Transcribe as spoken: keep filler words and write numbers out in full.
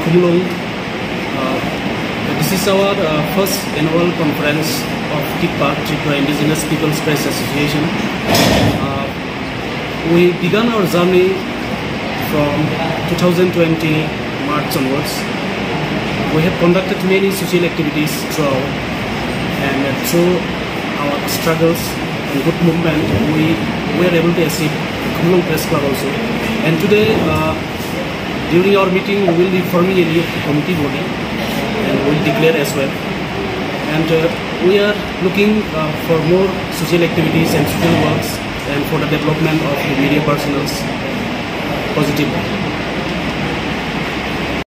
Khumlung. Uh, this is our uh, first annual conference of TIPA, Tripura Indigenous Peoples Press Association. Uh, we began our journey from two thousand twenty March onwards. We have conducted many social activities throughout, and uh, through our struggles and good movement, we were able to achieve Khumlung Press Club also. And today, uh, during our meeting, we will be forming a new committee body and we will declare as well. And uh, we are looking uh, for more social activities and social works and for the development of the media personnel positively.